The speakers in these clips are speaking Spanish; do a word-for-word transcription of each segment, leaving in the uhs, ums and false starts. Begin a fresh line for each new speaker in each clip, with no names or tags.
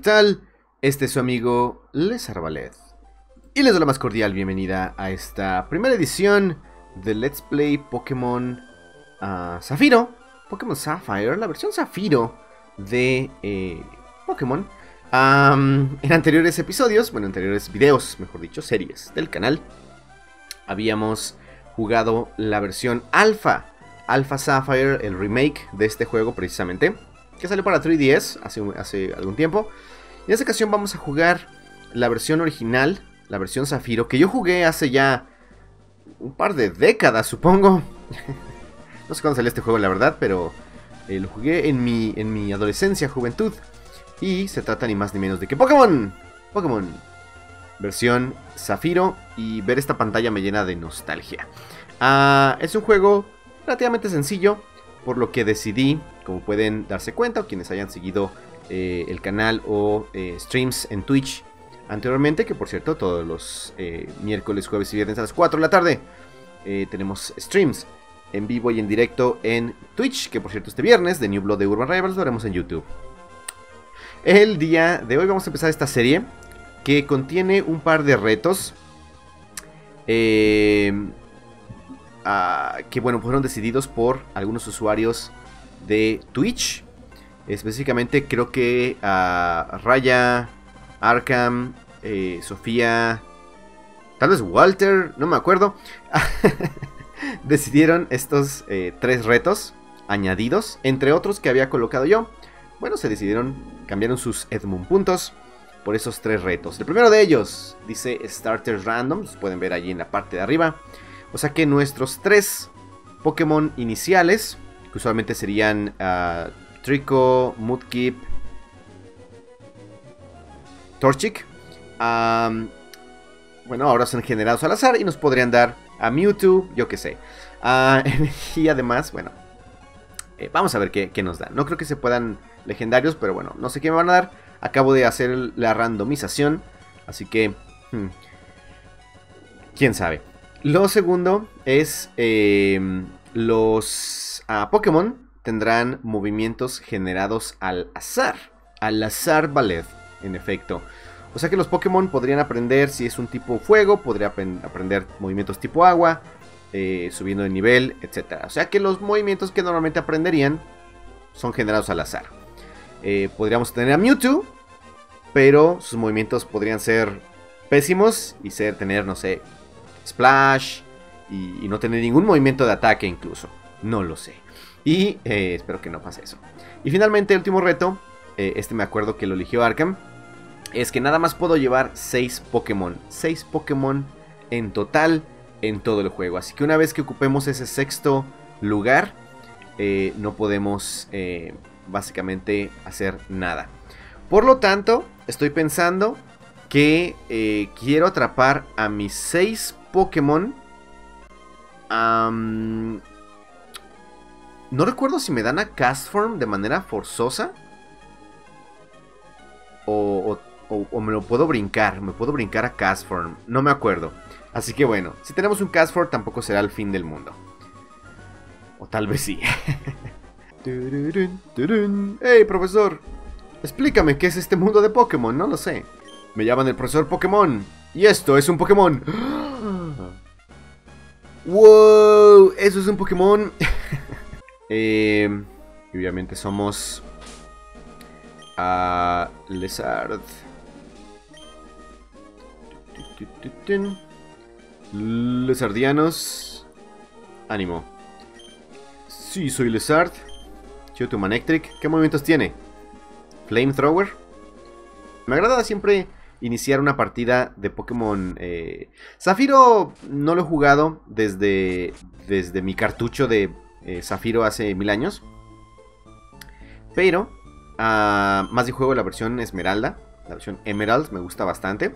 tal? Este es su amigo Les Arbalez y les doy la más cordial bienvenida a esta primera edición de Let's Play Pokémon uh, Zafiro, Pokémon Sapphire, la versión Zafiro de eh, Pokémon. Um, en anteriores episodios, bueno, anteriores videos, mejor dicho, series del canal, habíamos jugado la versión Alpha, Alpha Sapphire, el remake de este juego precisamente, que salió para tres D S hace, hace algún tiempo. Y en esta ocasión vamos a jugar la versión original, la versión Zafiro, que yo jugué hace ya un par de décadas, supongo. No sé cuándo salió este juego, la verdad, pero eh, lo jugué en mi, en mi adolescencia, juventud. Y se trata ni más ni menos de que Pokémon, Pokémon, versión Zafiro. Y ver esta pantalla me llena de nostalgia. Uh, es un juego relativamente sencillo, por lo que decidí, como pueden darse cuenta, o quienes hayan seguido eh, el canal o eh, streams en Twitch anteriormente, que por cierto todos los eh, miércoles, jueves y viernes a las cuatro de la tarde eh, tenemos streams en vivo y en directo en Twitch, que por cierto este viernes de New Blood de Urban Rivals lo haremos en YouTube. El día de hoy vamos a empezar esta serie que contiene un par de retos eh, uh, que bueno, fueron decididos por algunos usuarios de Twitch. Específicamente creo que uh, Raya, Arkham, eh, Sofía, tal vez Walter, no me acuerdo, decidieron estos eh, tres retos añadidos, entre otros que había colocado yo. Bueno, se decidieron, cambiaron sus Edmund puntos por esos tres retos. El primero de ellos dice Starters Random, los pueden ver allí en la parte de arriba. O sea que nuestros tres Pokémon iniciales, que usualmente serían uh, Trico, Mudkip, Torchic, um, bueno, ahora son generados al azar y nos podrían dar a Mewtwo, yo qué sé. Uh, y además, bueno, eh, vamos a ver qué, qué nos dan. No creo que se puedan legendarios, pero bueno, no sé qué me van a dar. Acabo de hacer la randomización, así que, hmm, quién sabe. Lo segundo es eh, los uh, Pokémon tendrán movimientos generados al azar. Al azar Ballet, en efecto. O sea que los Pokémon podrían aprender, si es un tipo fuego, podría aprender movimientos tipo agua, eh, subiendo de nivel, etcétera. O sea que los movimientos que normalmente aprenderían son generados al azar. Eh, podríamos tener a Mewtwo, pero sus movimientos podrían ser pésimos y ser tener, no sé, Splash y, y no tener ningún movimiento de ataque incluso. No lo sé. Y eh, espero que no pase eso. Y finalmente el último reto, eh, este me acuerdo que lo eligió Arkham, es que nada más puedo llevar seis Pokémon. seis Pokémon en total en todo el juego. Así que una vez que ocupemos ese sexto lugar, eh, no podemos eh, básicamente hacer nada. Por lo tanto, estoy pensando que eh, quiero atrapar a mis seis Pokémon. Um, no recuerdo si me dan a Castform de manera forzosa. O, o, o, o me lo puedo brincar. Me puedo brincar a Castform. No me acuerdo. Así que bueno, si tenemos un Castform tampoco será el fin del mundo. O tal vez sí. Hey, profesor. Explícame qué es este mundo de Pokémon. No lo sé. Me llaman el profesor Pokémon. Y esto es un Pokémon. ¡Wow! Eso es un Pokémon. eh, obviamente somos a uh, Lezard. Lezardianos. Ánimo. Sí, soy Lezard. Chewtwo Manectric. ¿Qué movimientos tiene? Flamethrower. Me agrada siempre iniciar una partida de Pokémon. eh... Zafiro no lo he jugado desde, desde mi cartucho de eh, Zafiro hace mil años. Pero uh, más de juego la versión Esmeralda. La versión Emerald me gusta bastante.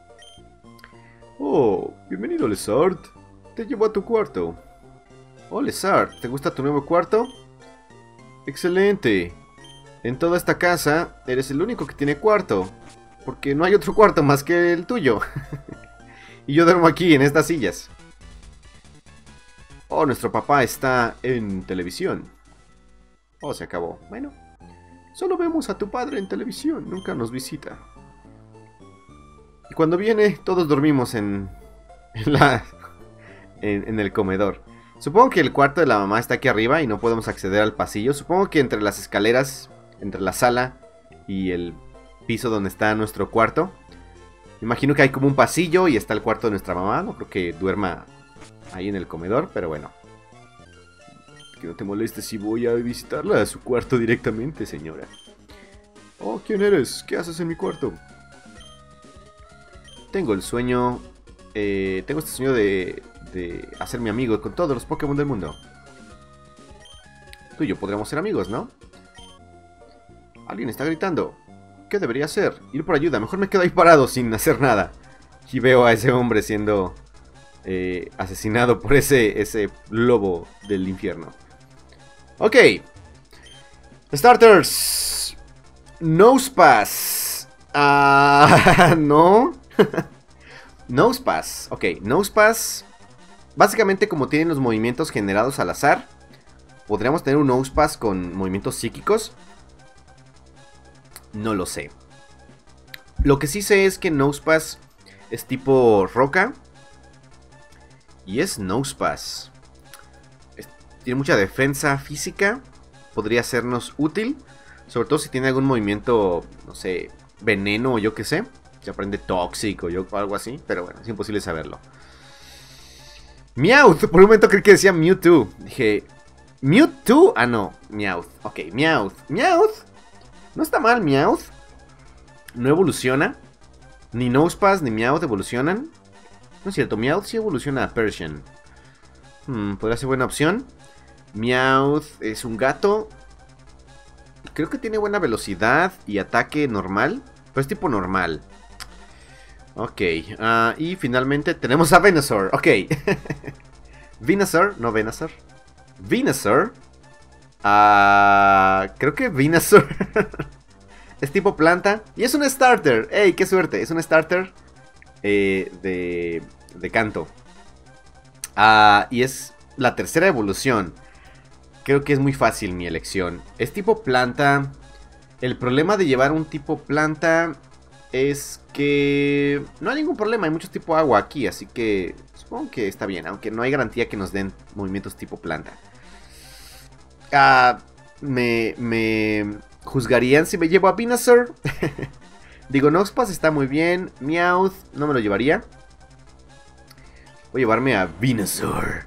Oh, bienvenido Lezard. Te llevo a tu cuarto. Oh, Lezard, ¿te gusta tu nuevo cuarto? Excelente. En toda esta casa eres el único que tiene cuarto, porque no hay otro cuarto más que el tuyo. Y yo duermo aquí en estas sillas. Oh, nuestro papá está en televisión. Oh, se acabó. Bueno, Solo vemos a tu padre en televisión, nunca nos visita. Y cuando viene, todos dormimos en, en, la, en, en el comedor. Supongo que el cuarto de la mamá está aquí arriba y no podemos acceder al pasillo. Supongo que entre las escaleras, entre la sala y el piso donde está nuestro cuarto, me imagino que hay como un pasillo y está el cuarto de nuestra mamá. No creo que duerma ahí en el comedor, pero bueno. Que no te molestes si voy a visitarla a su cuarto directamente, señora. Oh, ¿quién eres? ¿Qué haces en mi cuarto? Tengo el sueño... Eh, tengo este sueño de, de hacerme amigo con todos los Pokémon del mundo. Tú y yo podríamos ser amigos, ¿no? Alguien está gritando. ¿Qué debería hacer? Ir por ayuda. Mejor me quedo ahí parado sin hacer nada. Y veo a ese hombre siendo eh, asesinado por ese, ese lobo del infierno. Ok. Starters. Nosepass. Ah, no. Nosepass. Ok, Nosepass. Básicamente, como tienen los movimientos generados al azar, podríamos tener un Nosepass con movimientos psíquicos. No lo sé. Lo que sí sé es que Nosepass es tipo roca. Y es Nosepass. Tiene mucha defensa física. Podría sernos útil. Sobre todo si tiene algún movimiento, no sé, veneno o yo qué sé. Se aprende tóxico o algo así. Pero bueno, es imposible saberlo. Meowth. Por un momento creí que decía Mewtwo. Dije, ¿Mewtwo? Ah, no. Meowth. Ok, Meowth. Meowth. No está mal, Meowth. No evoluciona. Ni Nosepass ni Meowth evolucionan. No es cierto, Meowth sí evoluciona a Persian. Hmm, podría ser buena opción. Meowth es un gato. Creo que tiene buena velocidad y ataque normal. Pero es tipo normal. Ok. Uh, y finalmente tenemos a Venusaur. Ok. Venusaur, no Venusaur. Venusaur. Uh, creo que Venusaur es tipo planta. Y es un starter. ¡Ey, qué suerte! Es un starter eh, de, de canto. Uh, y es la tercera evolución. Creo que es muy fácil mi elección. Es tipo planta. El problema de llevar un tipo planta es que no hay ningún problema. Hay muchos tipo agua aquí, así que supongo que está bien. Aunque no hay garantía que nos den movimientos tipo planta. Uh, me, me juzgarían si me llevo a Venusaur. Digo, Nosepass está muy bien. Meowth no me lo llevaría. Voy a llevarme a Venusaur.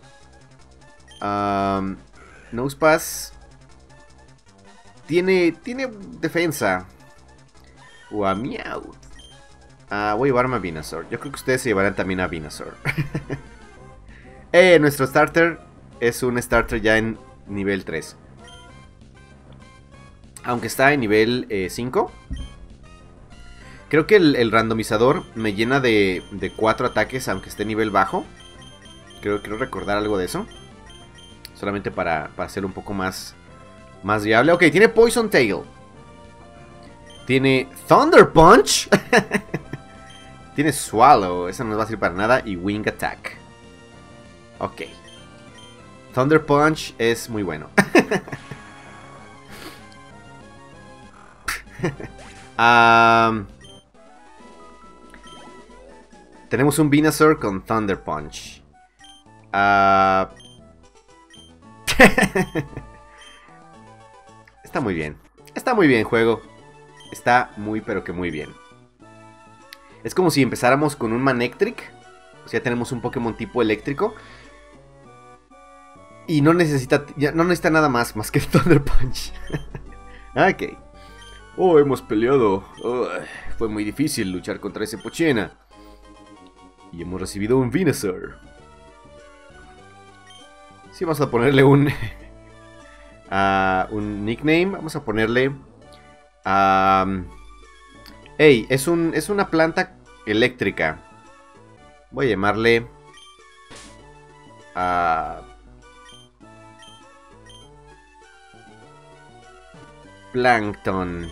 Um, Nosepass tiene, tiene defensa. O a Meowth. Uh, voy a llevarme a Venusaur. Yo creo que ustedes se llevarán también a Venusaur. eh, nuestro starter es un starter ya en nivel tres. Aunque está en nivel eh, cinco. Creo que el, el randomizador me llena de, de cuatro ataques aunque esté en nivel bajo. Creo, quiero recordar algo de eso. Solamente para, para hacer un poco más, más viable. Ok, tiene Poison Tail. Tiene Thunder Punch. Tiene Swallow. Esa no nos va a servir para nada. Y Wing Attack. Ok. Thunder Punch es muy bueno. um, tenemos un Venusaur con Thunder Punch. Uh, Está muy bien. Está muy bien, juego. Está muy, pero que muy bien. Es como si empezáramos con un Manectric. O sea, tenemos un Pokémon tipo eléctrico. Y no necesita, ya no necesita nada más, más que Thunder Punch. Ok. Oh, hemos peleado. Oh, fue muy difícil luchar contra ese Pochena. Y hemos recibido un Venusaur. Sí, vamos a ponerle un... uh, un nickname. Vamos a ponerle... Um, hey, es, un, es una planta eléctrica. Voy a llamarle... Uh, Plankton.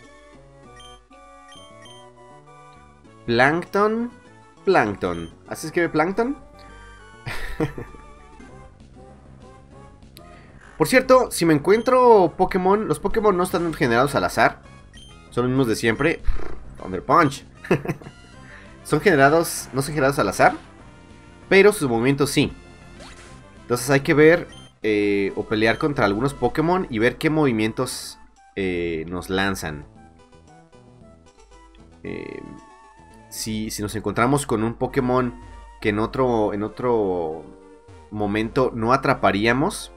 Plankton. Plankton. ¿Así se escribe Plankton? Por cierto, si me encuentro Pokémon, los Pokémon no están generados al azar. Son los mismos de siempre. Thunder Punch. Son generados, no son generados al azar, pero sus movimientos sí. Entonces hay que ver eh, o pelear contra algunos Pokémon y ver qué movimientos eh, nos lanzan. Eh, si, si nos encontramos con un Pokémon que en otro, en otro momento no atraparíamos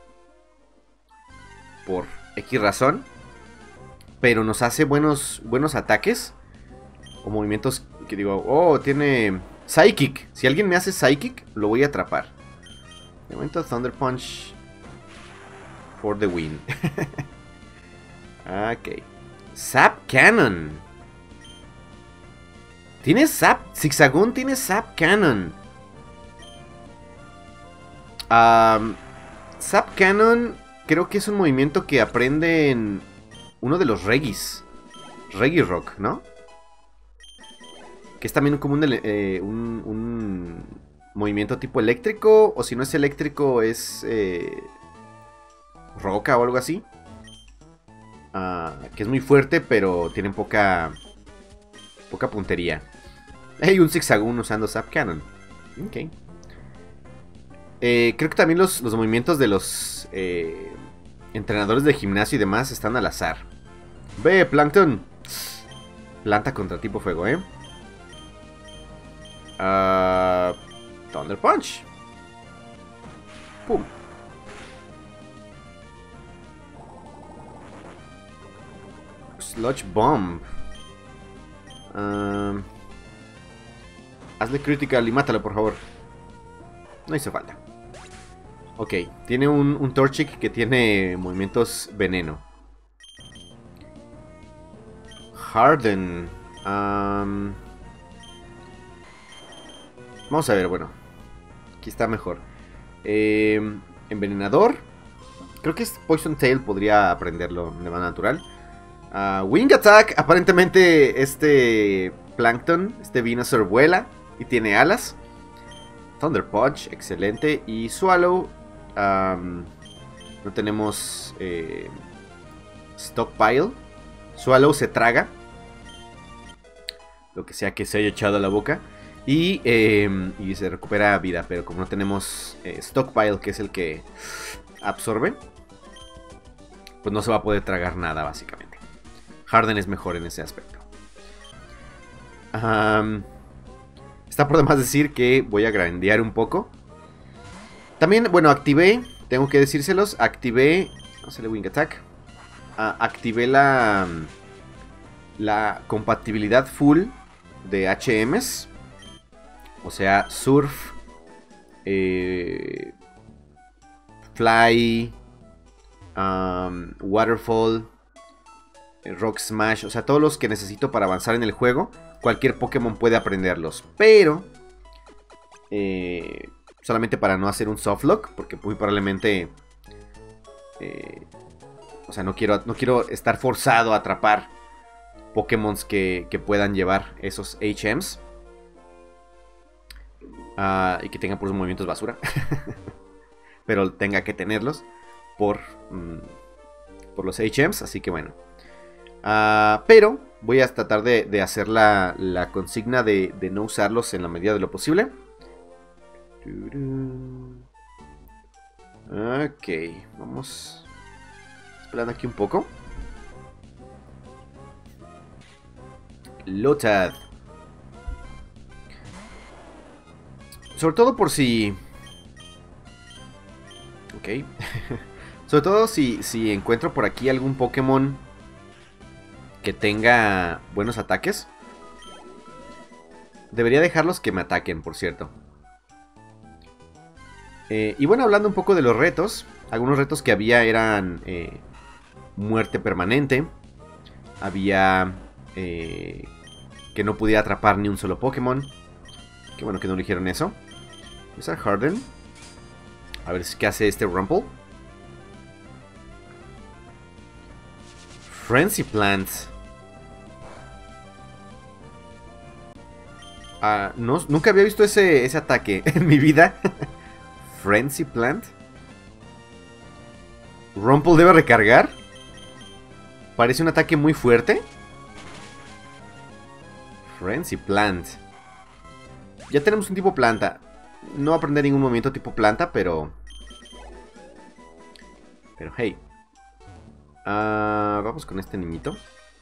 por X razón, pero nos hace buenos, buenos ataques o movimientos que digo, oh, tiene Psychic. Si alguien me hace Psychic, lo voy a atrapar. De momento Thunder Punch for the win. Ok. Zap Cannon. Tiene Zap. Zigzagoon tiene Zap Cannon. Um, Zap Cannon creo que es un movimiento que aprende en uno de los Regis. Regirock, ¿no? Que es también como un, eh, un, un movimiento tipo eléctrico. O si no es eléctrico es eh, roca o algo así. Uh, que es muy fuerte pero tiene poca poca puntería. Hay un Zigzagoon usando Zap Cannon. Ok. Eh, creo que también los, los movimientos de los eh, entrenadores de gimnasio y demás están al azar. Ve, Plankton. Planta contra tipo fuego, ¿eh? Uh, Thunder Punch. Pum. Sludge Bomb. Uh, hazle critical y mátalo, por favor. No hizo falta. Ok, tiene un, un Torchic que tiene movimientos veneno. Harden. Um, vamos a ver, bueno. Aquí está mejor. Eh, envenenador. Creo que es Poison Tail, podría aprenderlo de manera natural. Uh, Wing Attack. Aparentemente este Plankton, este Venusaur vuela y tiene alas. Thunder Punch, excelente. Y Swallow. Um, no tenemos eh, Stockpile. Swallow se traga lo que sea que se haya echado a la boca. Y, eh, y se recupera vida. Pero como no tenemos eh, Stockpile, que es el que absorbe, pues no se va a poder tragar nada básicamente. Harden es mejor en ese aspecto. Um, está por demás decir que voy a grandear un poco. También, bueno, activé, tengo que decírselos, activé, no sé, Wing Attack. Uh, activé la, la compatibilidad full de H Ms. O sea, Surf, eh, Fly, um, Waterfall, Rock Smash, o sea, todos los que necesito para avanzar en el juego. Cualquier Pokémon puede aprenderlos, pero eh, solamente para no hacer un softlock, porque muy probablemente, eh, o sea, no quiero, no quiero estar forzado a atrapar Pokémon que, que puedan llevar esos H Ms uh, y que tengan puros movimientos basura, pero tenga que tenerlos por, mm, por los H Ms, así que bueno. Uh, pero voy a tratar de, de hacer la, la consigna de, de no usarlos en la medida de lo posible. Ok, vamos esperando aquí un poco. Lotad. Sobre todo por si... Ok. Sobre todo si, si encuentro por aquí algún Pokémon que tenga buenos ataques. Debería dejarlos que me ataquen, por cierto. Eh, y bueno, hablando un poco de los retos. Algunos retos que había eran eh, muerte permanente. Había eh, que no pudiera atrapar ni un solo Pokémon. Qué bueno que no eligieron eso. Voy a usar Harden. A ver qué hace este Rumple. Frenzy Plant. Uh, no, nunca había visto ese, ese ataque en mi vida. Frenzy Plant. Rumple debe recargar. Parece un ataque muy fuerte. Frenzy Plant. Ya tenemos un tipo planta. No va a aprender ningún movimiento tipo planta, pero... Pero hey. Uh, vamos con este niñito.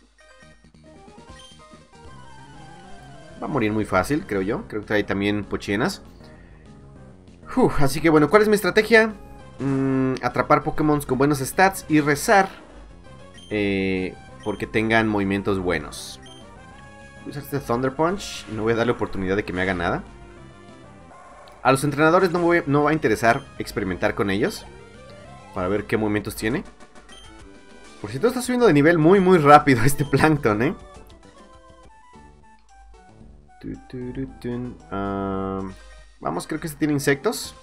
Va a morir muy fácil, creo yo. Creo que trae también pochienas. Uf, así que bueno, ¿cuál es mi estrategia? Mm, atrapar Pokémon con buenos stats y rezar eh, porque tengan movimientos buenos. Voy a usar este Thunder Punch. No voy a darle oportunidad de que me haga nada. A los entrenadores no, voy, no va a interesar experimentar con ellos para ver qué movimientos tiene. Por cierto, está subiendo de nivel muy muy rápido este Plankton, ¿eh? Uh, vamos, creo que este tiene insectos.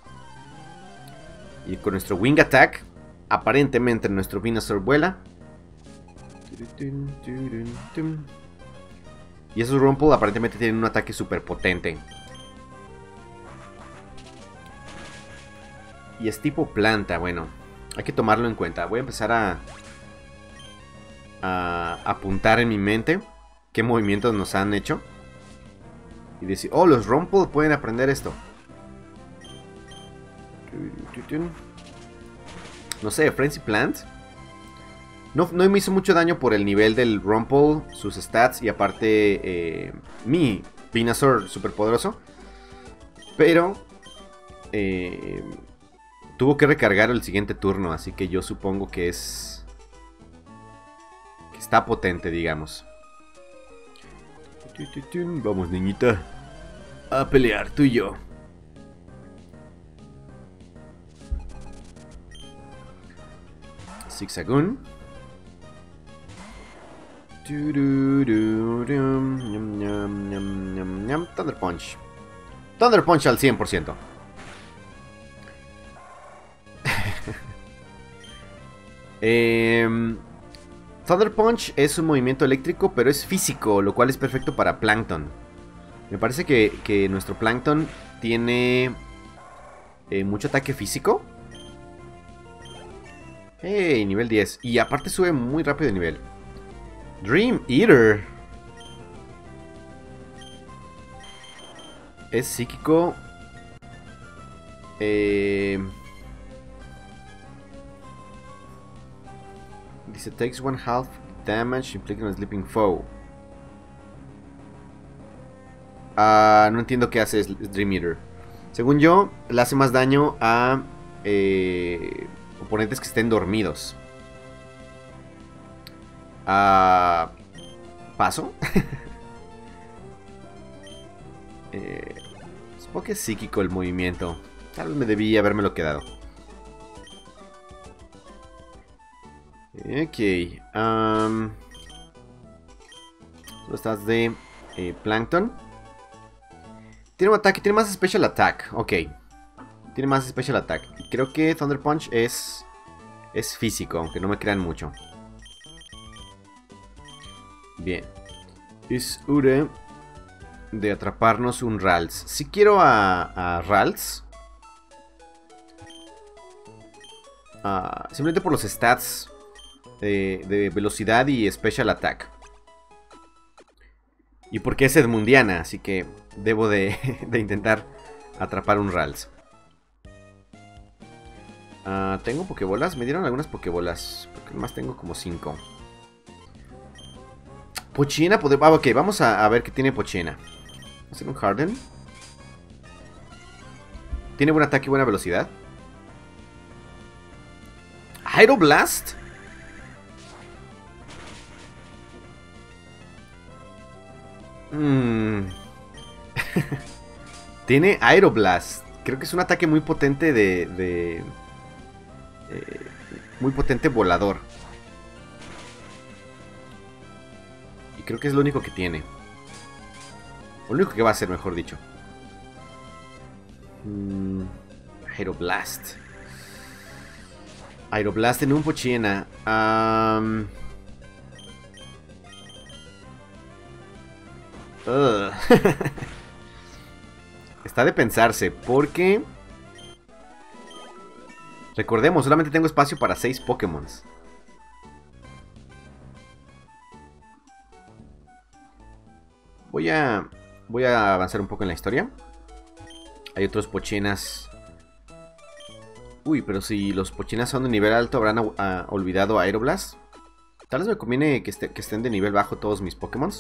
Y con nuestro Wing Attack, aparentemente nuestro Venusaur vuela. Y esos Rumple aparentemente tienen un ataque súper potente. Y es tipo planta, bueno, hay que tomarlo en cuenta. Voy a empezar a, a apuntar en mi mente qué movimientos nos han hecho. Y decir, oh, los Rumple pueden aprender esto. No sé, Frenzy Plant. No, no me hizo mucho daño por el nivel del Rumple, sus stats y aparte eh, mi Venusaur super poderoso. Pero eh, tuvo que recargar el siguiente turno, así que yo supongo que es... que está potente, digamos. Vamos, niñita, a pelear tú y yo. Zigzagoon. Thunder Punch. Thunder Punch al cien por ciento. eh, Thunder Punch es un movimiento eléctrico, pero es físico, lo cual es perfecto para Plankton. Me parece que, que nuestro Plankton tiene eh, mucho ataque físico. Hey, nivel diez. Y aparte sube muy rápido de nivel. Dream Eater. Es psíquico. Eh... Dice, takes one half damage inflicted on a sleeping foe. Uh, no entiendo qué hace Dream Eater. Según yo, le hace más daño a eh, oponentes que estén dormidos. Uh, ¿Paso? eh, supongo que es psíquico el movimiento. Tal vez me debí habérmelo quedado. Ok. Um, estás de eh, Plankton. Tiene un ataque, tiene más Special Attack. Ok. Tiene más Special Attack. Y creo que Thunder Punch es, es físico, aunque no me crean mucho. Bien. Es hora de atraparnos un Ralts. Si quiero a, a Ralts. Uh, simplemente por los stats de, de velocidad y Special Attack. Y porque es Edmundiana, así que debo de, de intentar atrapar un Ralts. Uh, ¿Tengo pokebolas? Me dieron algunas pokebolas. Porque más tengo como cinco. Pochina, poder... ah, ok, vamos a, a ver qué tiene Pochina. Vamos a hacer un Harden. Tiene buen ataque y buena velocidad. Aeroblast. Mm. Tiene Aeroblast. Creo que es un ataque muy potente de... de eh, muy potente volador. Y creo que es lo único que tiene. Lo único que va a hacer, mejor dicho. Mm. Aeroblast. Aeroblast en un Pochina. Um... Uh. Está de pensarse, porque Recordemos, solamente tengo espacio para seis Pokémon. Voy a, voy a avanzar un poco en la historia. Hay otros Pochinas. Uy, pero si los Pochinas son de nivel alto, ¿habrán uh, olvidado a Aeroblast? Tal vez me conviene que, este, que estén de nivel bajo todos mis Pokémon.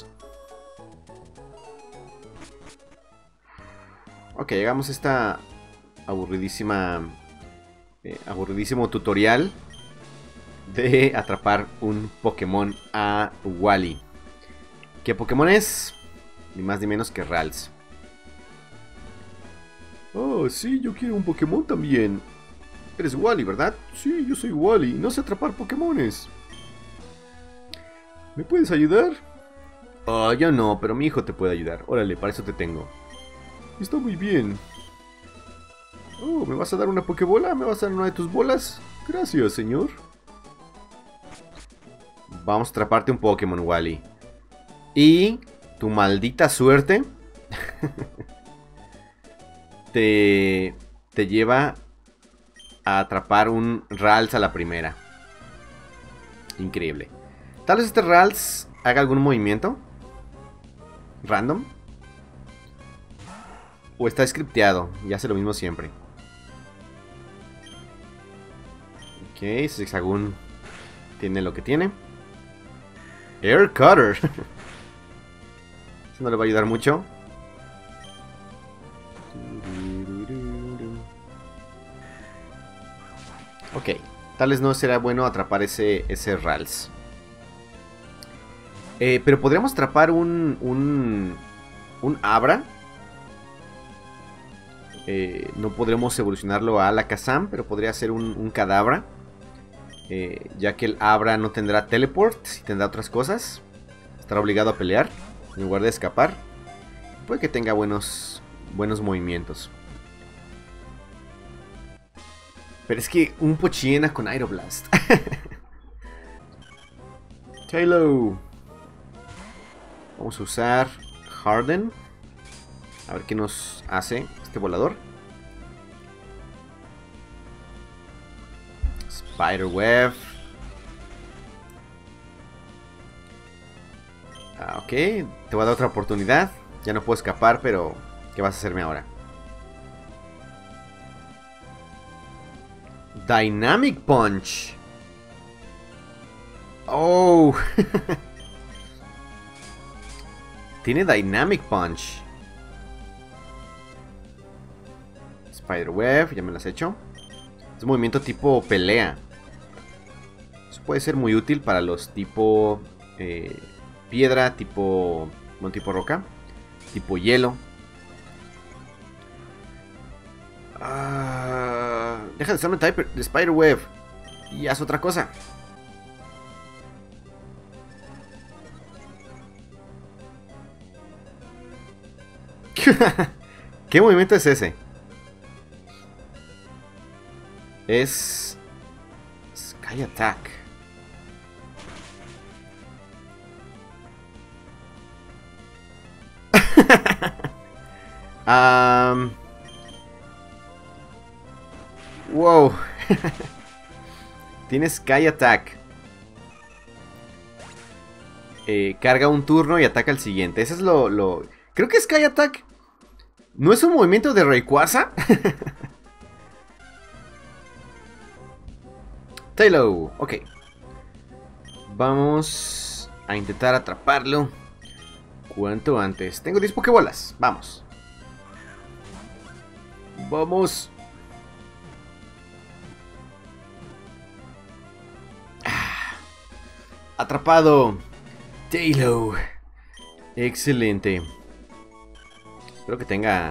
Ok, llegamos a esta aburridísima... Eh, aburridísimo tutorial de atrapar un Pokémon a Wally. ¿Qué Pokémon es? Ni más ni menos que Ralts. Oh, sí, yo quiero un Pokémon también. Eres Wally, ¿verdad? Sí, yo soy Wally. No sé atrapar Pokémones. ¿Me puedes ayudar? Oh, yo no, pero mi hijo te puede ayudar. Órale, para eso te tengo. Está muy bien. Oh, ¿me vas a dar una Pokébola? ¿Me vas a dar una de tus bolas? Gracias, señor. Vamos a atraparte un Pokémon, Wally. Y tu maldita suerte te, te lleva a atrapar un Ralts a la primera. Increíble. Tal vez este Ralts haga algún movimiento random. O está scripteado y hace lo mismo siempre. Ok, Zigzagoon tiene lo que tiene. Air Cutter. Eso no le va a ayudar mucho. Ok, tal vez no será bueno atrapar ese, ese Ralts. Eh, pero podríamos atrapar un, un, un Abra. Eh, no podremos evolucionarlo a Alakazam, pero podría ser un, un Kadabra. Eh, ya que el Abra no tendrá teleport, si tendrá otras cosas. Estará obligado a pelear en lugar de escapar. Puede que tenga buenos, buenos movimientos. Pero es que un Pochiena con Aeroblast. Tailo. Vamos a usar Harden. A ver qué nos hace este volador. Spiderweb. Ah, ok, te voy a dar otra oportunidad. Ya no puedo escapar, pero ¿qué vas a hacerme ahora? Dynamic Punch. Oh. Tiene Dynamic Punch. Spiderweb, ya me lo has hecho. Es un movimiento tipo pelea. Eso puede ser muy útil para los tipo eh, piedra, tipo, bueno, tipo roca, tipo hielo. Uh, deja de usarme type de Spiderweb y haz otra cosa. ¿Qué movimiento es ese? Es Sky Attack. um, wow. Tiene Sky Attack. Eh, carga un turno y ataca al siguiente. Eso es lo, lo... Creo que Sky Attack ¿no es un movimiento de Rayquaza? Tailo, ok. Vamos a intentar atraparlo cuanto antes. Tengo diez Pokébolas, vamos. Vamos. Ah, atrapado. Tailo. Excelente. Espero que tenga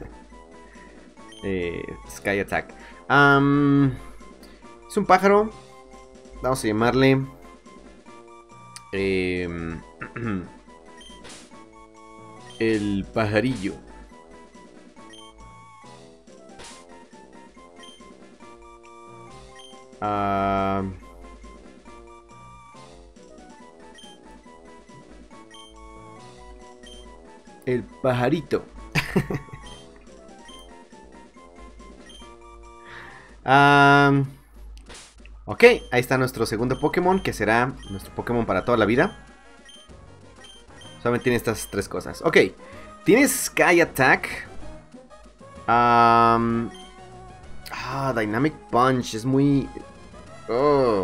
eh, Sky Attack. Um, es un pájaro. Vamos a llamarle eh, el pajarillo. Uh, el pajarito. Um, ok, ahí está nuestro segundo Pokémon, que será nuestro Pokémon para toda la vida. Solamente tiene estas tres cosas. Ok, tiene Sky Attack. Um, ah, Dynamic Punch. Es muy... Oh.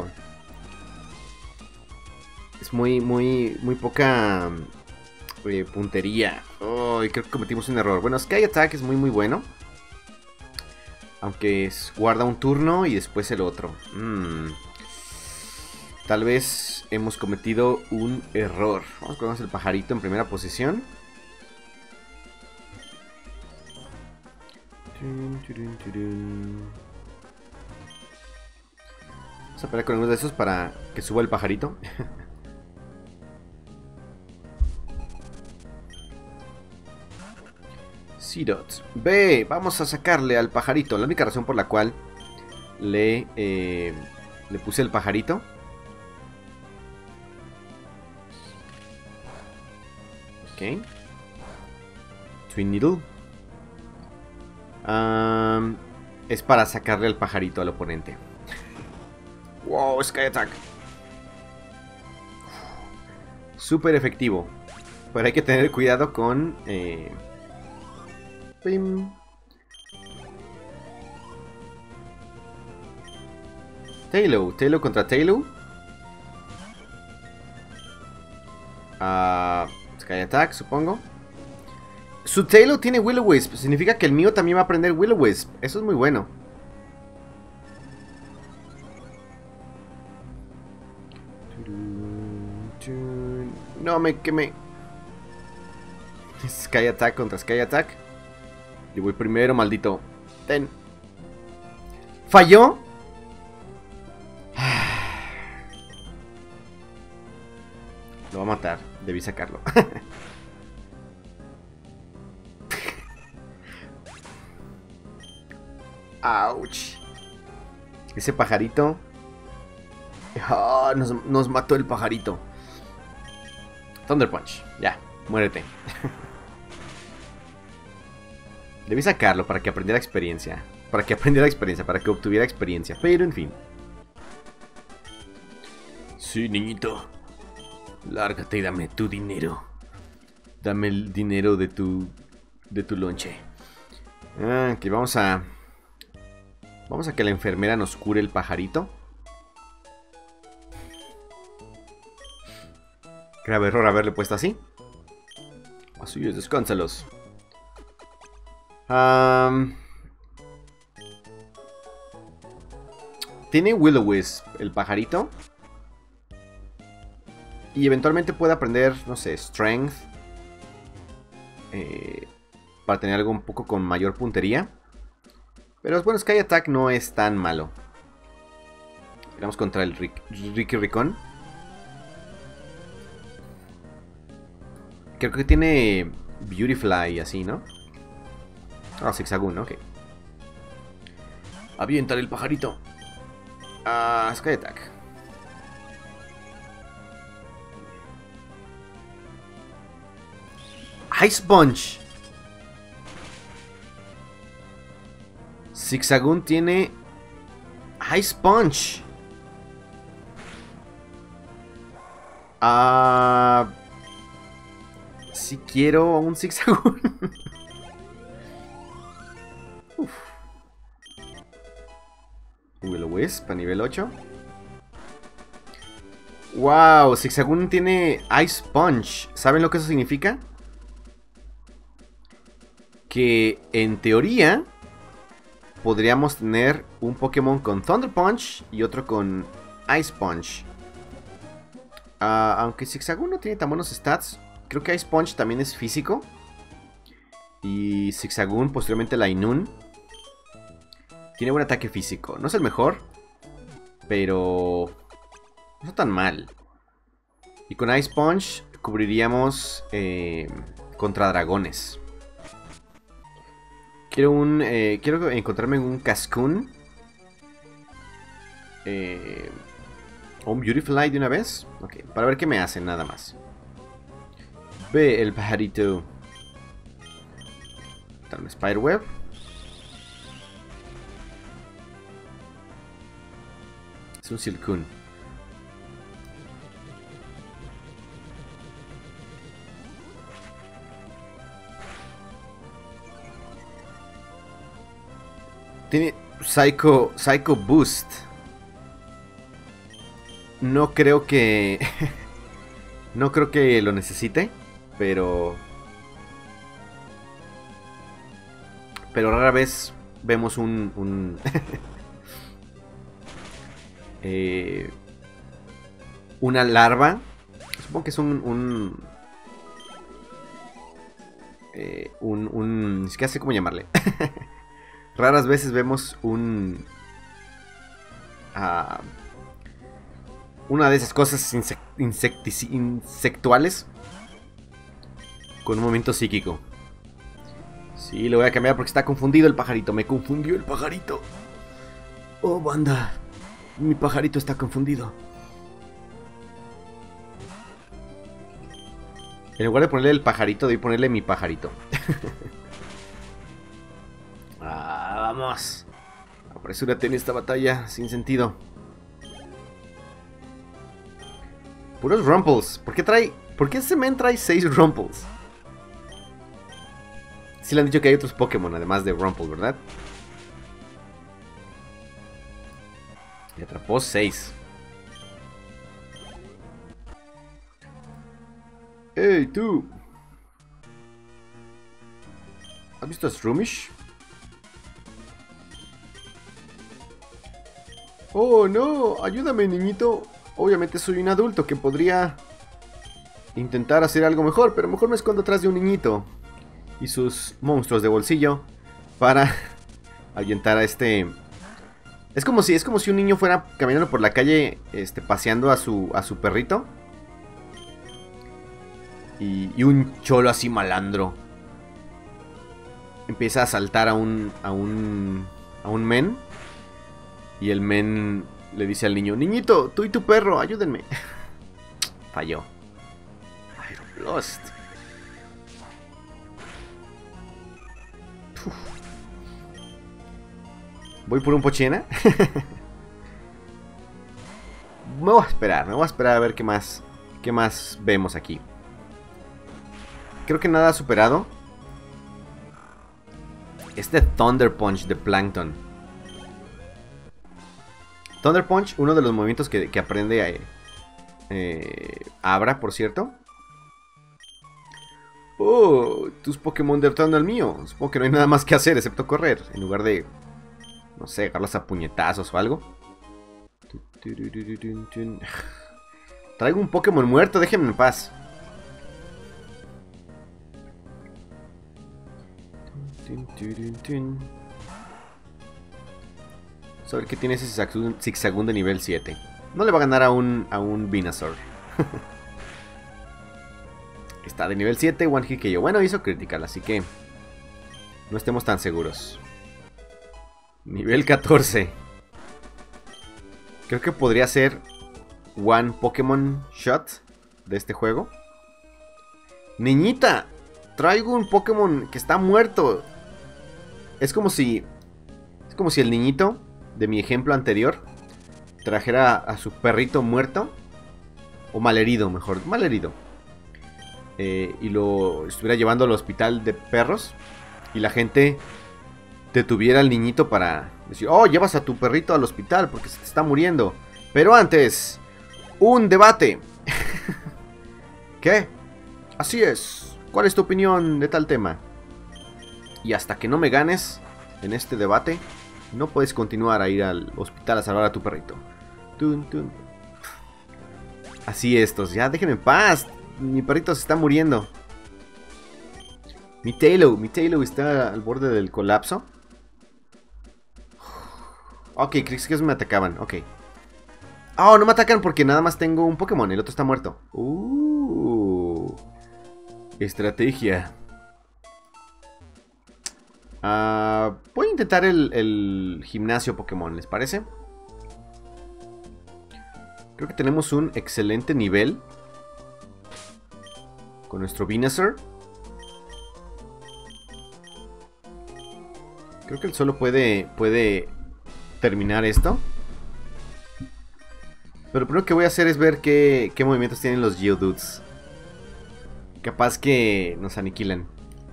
Es muy, muy, muy poca eh, puntería. Oh, y creo que cometimos un error. Bueno, Sky Attack es muy, muy bueno. Aunque es, guarda un turno y después el otro. Mm. Tal vez hemos cometido un error. Vamos a poner el pajarito en primera posición. Vamos a pelear con uno de esos para que suba el pajarito. Seedot. Ve, vamos a sacarle al pajarito. La única razón por la cual le, eh, le puse el pajarito. Ok. Twin Needle. Um, es para sacarle el pajarito al oponente. Wow, Sky Attack. Súper efectivo. Pero hay que tener cuidado con... Eh... Pim. Taillow. Taillow contra Taillow. Uh, Sky Attack, supongo. Su Taillow tiene Will-O-Wisp. Significa que el mío también va a aprender Will-O-Wisp. Eso es muy bueno. No, me quemé. Sky Attack contra Sky Attack. Yo voy primero, maldito. Ten. ¿Falló? Lo va a matar. Debí sacarlo. Ouch. Ese pajarito. Oh, nos, nos mató el pajarito. Thunder Punch. Ya, muérete. Debí sacarlo para que aprendiera experiencia. Para que aprendiera experiencia, para que obtuviera experiencia. Pero en fin. Sí, niñito. Lárgate y dame tu dinero. Dame el dinero de tu... De tu lonche. Ah, que vamos a... Vamos a que la enfermera nos cure el pajarito. Grave error haberle puesto así. Así es, descánsalos. Um, tiene Will-O-Wisp el pajarito. Y eventualmente puede aprender, no sé, Strength. Eh, para tener algo un poco con mayor puntería. Pero bueno, Sky Attack no es tan malo. Vamos contra el Rick, Ricky Ricón. Creo que tiene Beautifly así, ¿no? Ah, oh, Zigzagoon, ok. Avientar el pajarito. Ah, Sky Attack. Ice Punch. Zigzagoon tiene Ice Punch. Ah... Uh, si quiero un Zigzagoon. Will-O-Wisp a nivel ocho. Wow, Zigzagoon tiene Ice Punch. ¿Saben lo que eso significa? Que en teoría podríamos tener un Pokémon con Thunder Punch y otro con Ice Punch. Uh, aunque Zigzagoon no tiene tan buenos stats. Creo que Ice Punch también es físico. Y Zigzagoon, posteriormente la Inun, tiene buen ataque físico. No es el mejor, pero no tan mal. Y con Ice Punch cubriríamos eh, contra dragones. Quiero un eh, quiero encontrarme un Cascoon. Eh, o un Beautifly de una vez. Ok, para ver qué me hacen nada más. Ve el pajarito. Dame Spiderweb. Es un Silcoon. Tiene Psycho, Psycho Boost. No creo que... no creo que lo necesite, pero... Pero rara vez vemos un... un eh, una larva. Supongo que es un... un eh, un, un... Es que sé cómo llamarle. Raras veces vemos un... Uh, una de esas cosas insect insectuales con un movimiento psíquico. Sí, lo voy a cambiar porque está confundido el pajarito. Me confundió el pajarito. Oh, banda. Mi pajarito está confundido. En lugar de ponerle el pajarito, debí ponerle mi pajarito. Ah, vamos. Apresúrate en esta batalla sin sentido. Puros Rumples. ¿Por qué trae... ¿Por qué ese men trae seis Rumples? Sí le han dicho que hay otros Pokémon además de Rumple, ¿verdad? Y atrapó seis. ¡Ey, tú! ¿Has visto a Shroomish? ¡Oh, no! ¡Ayúdame, niñito! Obviamente soy un adulto que podría intentar hacer algo mejor, pero mejor me escondo atrás de un niñito y sus monstruos de bolsillo para ahuyentar a este... Es como si, es como si un niño fuera caminando por la calle, este, paseando a su, a su perrito. Y, y un cholo así malandro empieza a asaltar a un, a un, a un men. Y el men le dice al niño: niñito, tú y tu perro, ayúdenme. Falló. Aeroblast. Uf. Voy por un Pochena. Me voy a esperar, me voy a esperar a ver qué más, qué más vemos aquí. Creo que nada ha superado este Thunder Punch de Plankton. Thunder Punch, uno de los movimientos que, que aprende a, eh, Abra, por cierto. Oh, tus Pokémon derrotando al mío. Supongo que no hay nada más que hacer excepto correr, en lugar de, no sé, agarrarlos a puñetazos o algo. Traigo un Pokémon muerto, déjenme en paz. Vamos a ver qué tiene ese Zigzagoon de nivel siete. No le va a ganar a un, a un Venusaur. Está de nivel siete, One Hit K O. Bueno, hizo Critical, así que no estemos tan seguros. Nivel catorce. Creo que podría ser One Pokémon Shot de este juego. Niñita, traigo un Pokémon que está muerto. Es como si... Es como si el niñito de mi ejemplo anterior trajera a su perrito muerto. O malherido, mejor. Malherido. Eh, y lo estuviera llevando al hospital de perros. Y la gente detuviera al niñito para decir: oh, llevas a tu perrito al hospital porque se te está muriendo. Pero antes, un debate. ¿Qué? Así es. ¿Cuál es tu opinión de tal tema? Y hasta que no me ganes en este debate, no puedes continuar a ir al hospital a salvar a tu perrito. Tun, tun. Así estos, ya déjenme en paz. Mi perrito se está muriendo. Mi Taillow, mi Taillow está al borde del colapso. Ok, creí que me atacaban, ok. Oh, no me atacan porque nada más tengo un Pokémon, el otro está muerto. Uh, estrategia. Uh, voy a intentar el, el gimnasio Pokémon, ¿les parece? Creo que tenemos un excelente nivel con nuestro Venusaur. Creo que él solo puede, puede terminar esto. Pero lo primero que voy a hacer es ver qué, qué movimientos tienen los Geodudes. Capaz que nos aniquilan.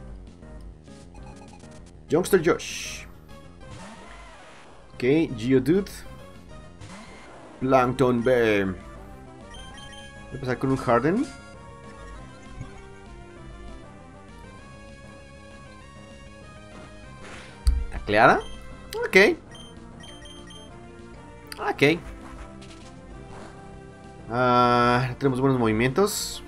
Youngster Josh. Ok, Geodude. Plankton Bear. Voy a empezar con un Harden. ¿Tacleada? Ok. Ok. Uh, tenemos buenos movimientos.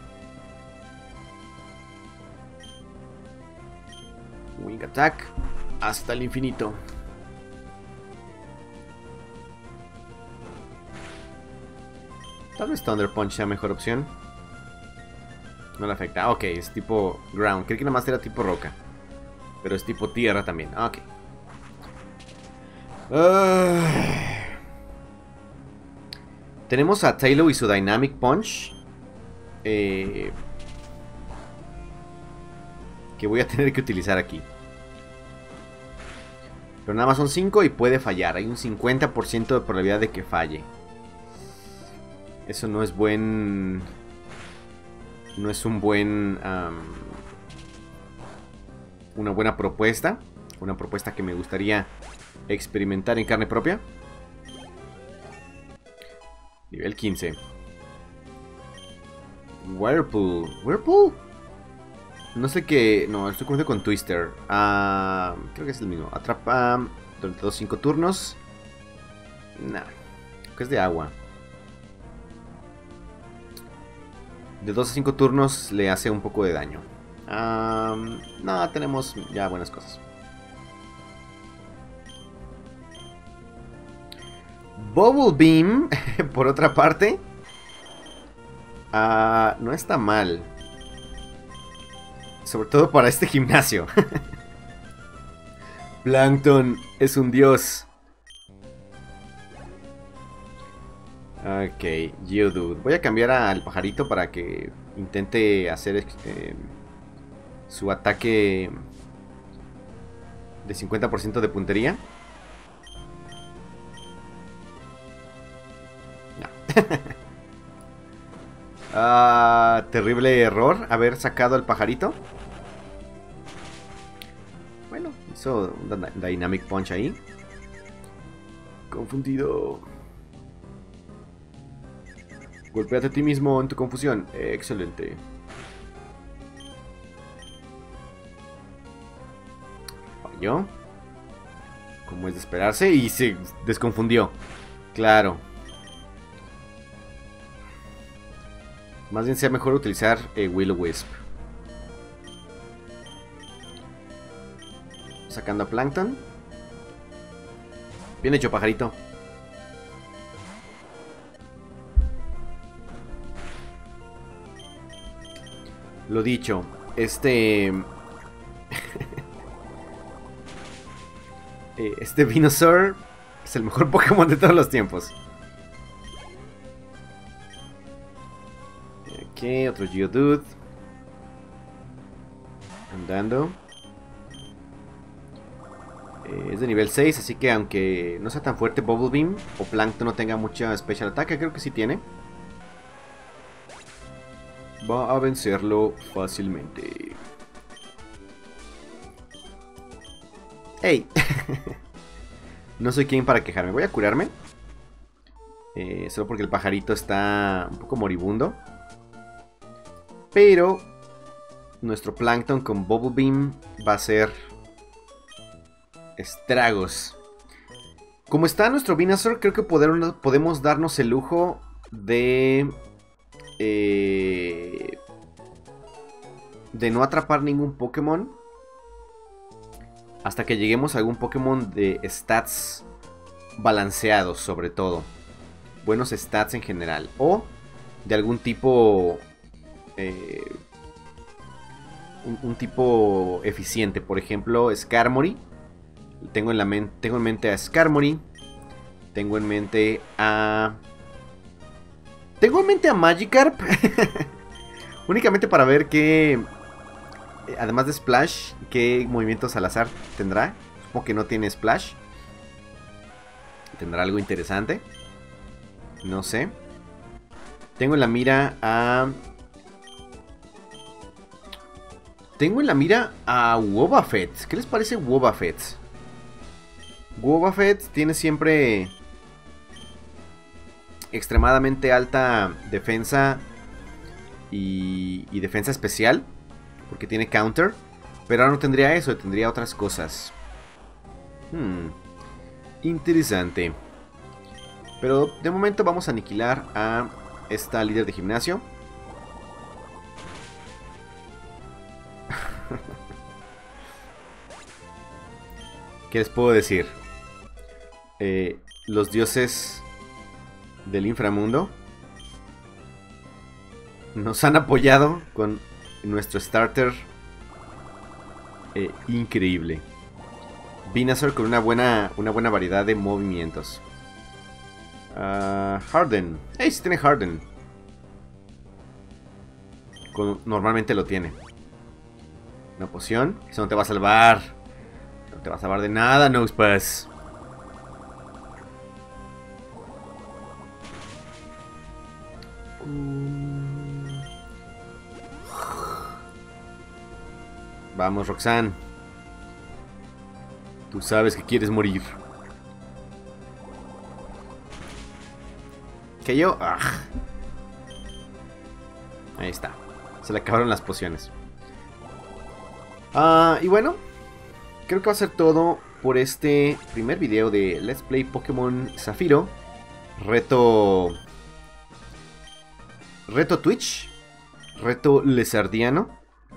Wing Attack. Hasta el infinito. Tal vez Thunder Punch sea mejor opción. No le afecta. Ok, es tipo ground. Creí que nada más era tipo roca. Pero es tipo tierra también. Ok. Uh, tenemos a Tailo y su Dynamic Punch. Eh, que voy a tener que utilizar aquí. Pero nada más son cinco y puede fallar. Hay un cincuenta por ciento de probabilidad de que falle. Eso no es buen... No es un buen... Um, una buena propuesta. Una propuesta que me gustaría experimentar en carne propia. Nivel quince. Whirlpool. ¿Whirlpool? No sé qué... No, estoy confundiendo con Twister. Uh, creo que es el mismo. Atrapa durante los cinco turnos. Nah. Creo que es de agua. De dos a cinco turnos le hace un poco de daño. Um, no, tenemos ya buenas cosas. Bubble Beam, por otra parte, uh, no está mal. Sobre todo para este gimnasio. Plankton es un dios. Ok, Geodude. Voy a cambiar al pajarito para que intente hacer eh, su ataque de cincuenta por ciento de puntería. No. Ah, terrible error haber sacado al pajarito. Bueno, hizo un Dynamic Punch ahí. Confundido. Golpéate a ti mismo en tu confusión. Excelente. Falló. Como es de esperarse. Y se desconfundió. Claro. Más bien sea mejor utilizar eh, Will-O-Wisp. Sacando a Plankton. Bien hecho, pajarito. Lo dicho, este... este Venusaur es el mejor Pokémon de todos los tiempos. Ok, otro Geodude. Andando. Eh, es de nivel seis, así que aunque no sea tan fuerte Bubble Beam o Plankton no tenga mucha Special Attack, creo que sí tiene. Va a vencerlo fácilmente. ¡Ey! No soy quien para quejarme. Voy a curarme. Eh, solo porque el pajarito está un poco moribundo. Pero nuestro Plankton con Bubble Beam va a hacer estragos. Como está nuestro Venusaur, creo que poder, podemos darnos el lujo de... Eh, de no atrapar ningún Pokémon hasta que lleguemos a algún Pokémon de stats balanceados, sobre todo buenos stats en general, o de algún tipo eh, un, un tipo eficiente. Por ejemplo, Skarmory. Tengo en, la men tengo en mente a Skarmory. Tengo en mente a... Tengo en mente a Magikarp. Únicamente para ver qué... Además de Splash, qué movimientos al azar tendrá. Supongo que no tiene Splash. Tendrá algo interesante. No sé. Tengo en la mira a... Tengo en la mira a Wobbuffet. ¿Qué les parece Wobbuffet? Wobbuffet tiene siempre extremadamente alta defensa y, y defensa especial, porque tiene counter. Pero ahora no tendría eso, tendría otras cosas. Hmm, interesante. Pero de momento vamos a aniquilar a esta líder de gimnasio. ¿Qué les puedo decir? Eh, los dioses del inframundo nos han apoyado con nuestro starter eh, increíble. Venusaur con una buena, una buena variedad de movimientos. Uh, Harden. ¡Hey! Sí tiene Harden. Con, normalmente lo tiene. Una poción. Eso no te va a salvar. No te va a salvar de nada, Nosepass. Vamos, Roxanne. Tú sabes que quieres morir. Que yo... ¡Ah! Ahí está. Se le acabaron las pociones. Ah, y bueno, creo que va a ser todo por este primer video de Let's Play Pokémon Zafiro. Reto... Reto Twitch. Reto Lezardiano.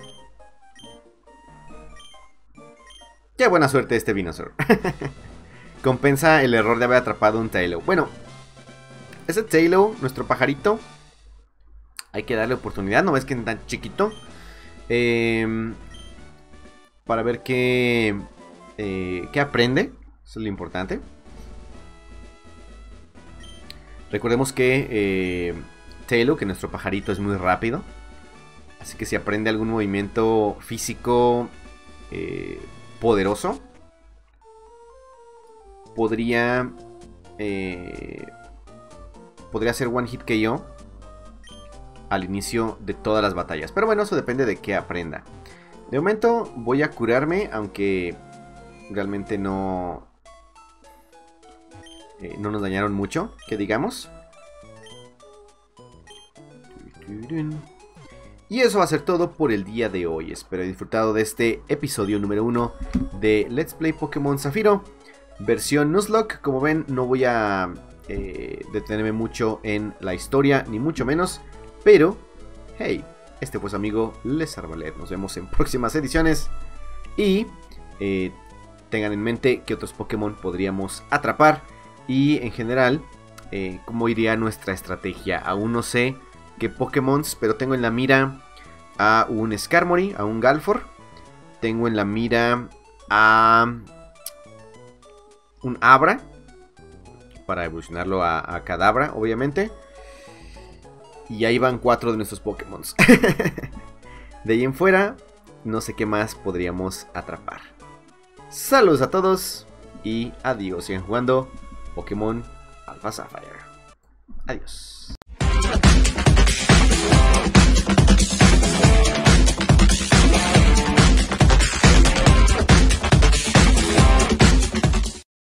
Qué buena suerte este Venusaur. Compensa el error de haber atrapado un Taillow. Bueno, ese Taillow, nuestro pajarito, hay que darle oportunidad. No ves que es tan chiquito. Eh, para ver qué, eh, qué aprende. Eso es lo importante. Recordemos que eh, Taillow, que nuestro pajarito, es muy rápido. Así que si aprende algún movimiento físico eh, poderoso, podría eh, podría ser one hit K O al inicio de todas las batallas. Pero bueno, eso depende de qué aprenda. De momento voy a curarme, aunque realmente no eh, no nos dañaron mucho, que digamos. Y eso va a ser todo por el día de hoy. Espero hayan disfrutado de este episodio número uno de Let's Play Pokémon Zafiro, versión Nuzlocke. Como ven, no voy a eh, detenerme mucho en la historia, ni mucho menos. Pero, hey, este fue su amigo Lezarvalet. Nos vemos en próximas ediciones. Y eh, tengan en mente qué otros Pokémon podríamos atrapar. Y en general, eh, cómo iría nuestra estrategia. Aún no sé qué Pokémon, pero tengo en la mira a un Skarmory, a un Galfor. Tengo en la mira a un Abra, para evolucionarlo a, a Kadabra, obviamente. Y ahí van cuatro de nuestros Pokémon. De ahí en fuera, no sé qué más podríamos atrapar. Saludos a todos y adiós. Sigan jugando Pokémon Alpha Sapphire. Adiós.